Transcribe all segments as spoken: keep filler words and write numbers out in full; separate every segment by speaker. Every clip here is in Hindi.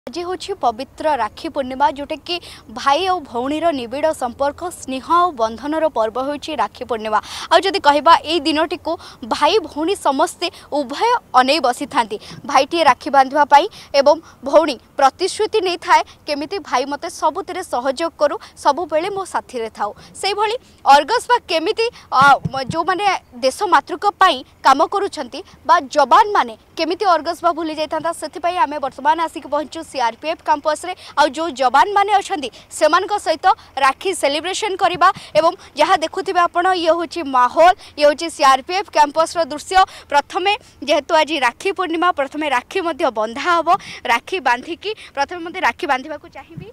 Speaker 1: आज हूँ पवित्र राखी पूर्णिमा जोटा कि भाई और भौणीर निबिड़ संपर्क स्नेह और बंधनर पर्व हो राखी पूर्णिमा। आदि कहवा यही दिनटी को भाई भौणी समस्ते उभय अनै बसी था भाईटे राखी बांधवाई एवं भौणी प्रतिश्रुति नहीं थाए केमिति भाई मते सबुतिर सहयोग करू सबु बेले मो साथी रे थाउ से भली अर्गस बा केमिति जो माने देश मातृक पई काम करूछंती बा जवान माने केमिति अर्गस बा भूली जाइथांता सेथिपई आमे वर्तमान आसिक पहुंचू सीआरपीएफ कैंपस रे आ जो जवान माने अछंती सेमानक सहित राखी सेलिब्रेशन करबा एवं जहाँ देखुथिबे आपण ये होची माहौल ये होची सीआरपीएफ कैंपस रो दृश्य। प्रथमे जेहेतु आज राखी पूर्णिमा प्रथमे राखी मध्य बंधा हबो राखी बांधिकी प्रथमे मते राखी बांधिबा को चाहिबी।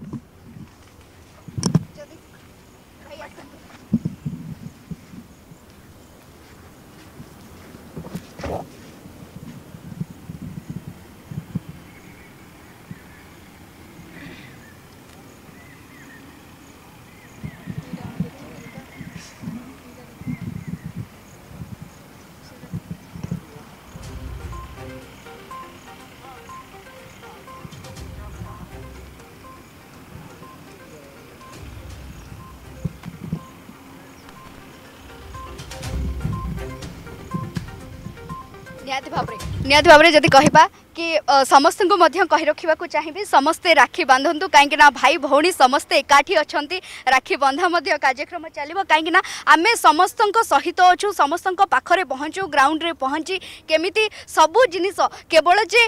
Speaker 1: निहाती भाव निहाती भाव जदि कहबा कि समस्त को मध्य कहि रखिबा को चाहिबे समस्ते राखी बांधंतु कहीं ना भाई भौणी समस्ते एकाठी अछंती राखी बंधा मध्य कार्यक्रम चलिबो कहीं ना आमे समस्त सहित अछु समस्त पाखरे पहुँचू ग्राउंड रे पहुँची केमिति सबु जिनिस केवल जे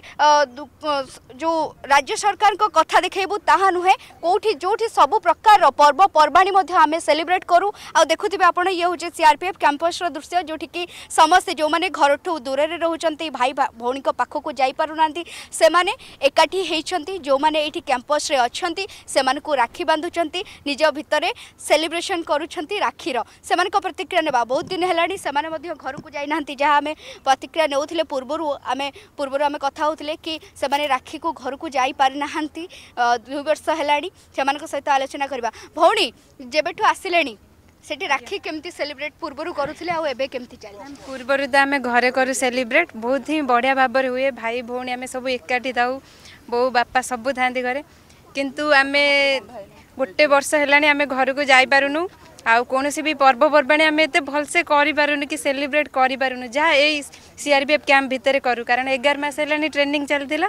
Speaker 1: जो राज्य सरकार को कथा देखेबू ताहा नुहे कोठी जोठी सबु प्रकार पर्व पर्वाणी मध्य आमे सेलिब्रेट करू आ देखुथिबे आपण ये होचे सीआरपीएफ कैंपस रो दृश्य जोठी कि समस्ते जो माने घरठू दूर रे रहउचंती भाई भौणी को पाखको जाई पारु से माने एकाठी हेइचंती जो माने एठी कैंपस रे अछंती से माने को राखी बांधुचंती निज भितरे सेलिब्रेशन करूछंती राखी रो से माने को प्रतिक्रिया नेबा बहुत दिन हेलानी से माने मध्य घर को जाई नांती जहा हमें प्रतिक्रिया नेउथिले पूर्वरु हमें पूर्वरु हमें कथा होथिले कि से माने राखी को घर को जाई पारि नाहंती दो वर्ष हेलानी से माने को सहित आलोचना करबा। भौणी जेबेठु आसिलेनी सेठी राखी केमती सेलिब्रेट पूर्वरु करूथिले आ एबे केमती चली
Speaker 2: पूर्वरु त आमे घरे करू सेलिब्रेट बहुत ही बढ़िया भाबर हुए भाई भौणी आमे सब एकाठी थाउ बो बापा सब थांती घरे किंतु आमे गोटे वर्ष हेलानी आमे घर को जाई पारुनु आउ कोनोसी भी पर्वपर्वाणी आमे एते भलसे करि पारुनु कि सेलिब्रेट करि पारुनु जहाँ ए सीआरपीएफ कैंप भितर करू कारण एगार मास हेलानी ट्रेनिंग चलतिला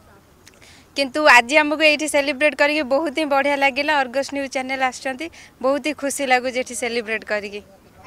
Speaker 2: किंतु आज आमको ये सेलिब्रेट करके बहुत ही बढ़िया लगे अर्गस न्यूज चैनल आसछंती बहुत ही खुशी लगुच ये सेलिब्रेट करके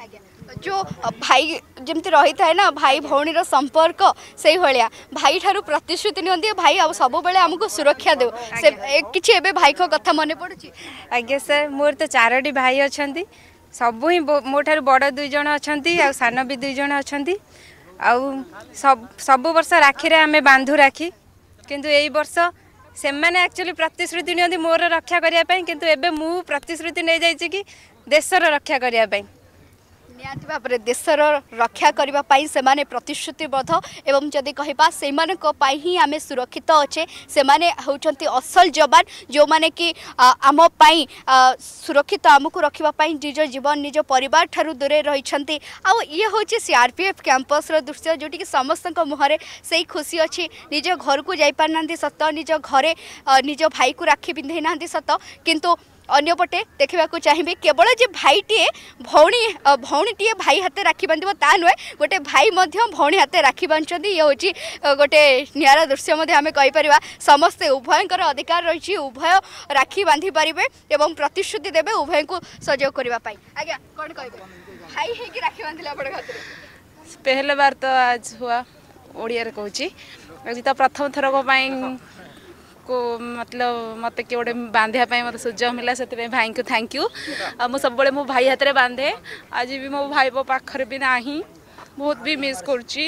Speaker 1: जो भाई जमती रही था ना भाई भौणी संपर्क से भाया भाई ठारू प्रतिश्रुति नियंती भाई आ सब बेले आमको सुरक्षा दे किछि एबे भाई को कथा मन पड़ुछि।
Speaker 2: आज्ञा सर मोर तो चारोटी भाई अछंती सब ही मो ठारू बड़ दुई जण अछंती आ सान भी दुई जण अछंती आ सब सब वर्ष राखी रे आमे बांधु राखी किंतु एई वर्ष से मैंने एक्चुअली प्रतिश्रुति नियंती मोर रक्षा करिया पई किंतु एबे मु प्रतिश्रुति नै जाइछि कि देशर रक्षा करिया पई
Speaker 1: निहाती भाव देशर रक्षा करबा पाई से माने प्रतिश्रुतिबद्ध एवं जदि कहबा से मानक पाई ही आमे सुरक्षित अच्छे से माने होचंती असल जवान जो माने कि आम पाई सुरक्षित आमको रखिबा पाई निज जीवन निज परिवार ठारू दूरे रहिछंती आ ये होची सीआरपीएफ कैंपस रो दृश्य जोटी कि समस्त मुहरे से खुशी अच्छी निज घर को जाई पारनांती सत निज घरे निज भाई को राखी पिंधै नांती सत किंतु अन्यपटे देखा चाहिए केवल जे भाईटे भौणी भौणीटे भाई हाथ राखी बांध ता नुहे गोटे भाई भौणी हाथ राखी बांधुंट ये हूँ गोटे निरा दृश्य आम कहीपर समस्ते उभयंकर अधिकार रही उभय राखी बांधि पारे और प्रतिश्रुति देवे उभय को सहयोग करने। आज्ञा कौन कह भाई है राखी बांधिले अपन हाथ
Speaker 2: पहले बार तो आज हुआ ओडिया रे कहूँ तो प्रथम थरक को मतलब मत कि गोटे बांधा मत सुजोग मिला से भाई को थैंक यू आ मु सब मो भाई हाथ में बांधे आज भी मो भाई मो पाखर भी नाही बहुत भी मिस करुच्ची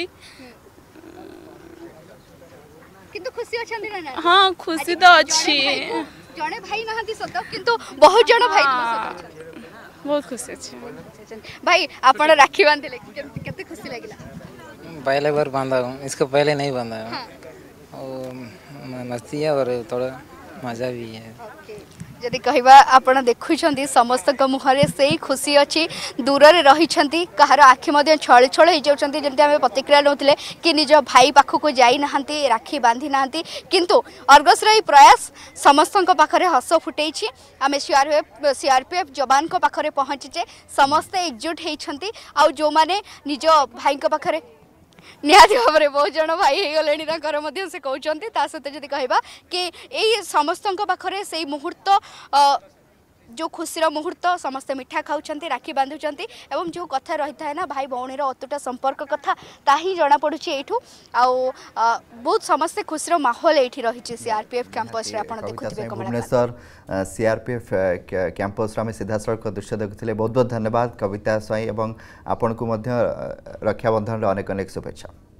Speaker 1: किंतु खुशी अछंती ना।
Speaker 2: हाँ खुशी तो अच्छी
Speaker 1: जड़े भाई नहांती सत किंतु बहुत जण भाई
Speaker 2: बहुत खुशी अच्छी
Speaker 1: भाई आपण राखी बांधिले केते खुशी लागिला।
Speaker 3: पहले बार बांधा हूँ इसको पहले नहीं बांधा हूँ। हाँ। और मस्ती है और थोड़ा मज़ा भी है।
Speaker 1: जदि कहवा आपण देखुं समस्त मुहर से ही खुशी अच्छी दूर रही कहार आखि छल छल हो जाती जमी आम प्रतिक्रिया नौते कि निज भाई पाखक जाई ना राखी बांधी ना किंतु अर्गस प्रयास समस्त पाखे हस फुटे आम सीआरपीएफ सीआरपीएफ जवान पाखे पहुँचीचे समस्ते एकजुट होती आउ जो मैंने निज भाई पाखे निहाती भाव में बहुत जन भाई हो गले से कहते सहित जब कहवा कि यही समस्त पाखे से मुहूर्त जो खुशीर मुहूर्त समस्ते मिठा खाऊं राखी बांधुंट एवं जो कथा रही है ना भाई भौणी अतुट संपर्क कथा ता ही जना पड़ू एठू आउ बहुत समस्ते खुशीर माहौल ये रही सीआरपीएफ कैंपस रे आपण देखुथिबे
Speaker 4: भुवनेश्वर सीआरपीएफ कैंपस आम सीधा सड़क दृश्य देखुले। बहुत बहुत धन्यवाद कविता स्वाई एवं आपण को रक्षाबंधन अनेक अनेक शुभेच्छा।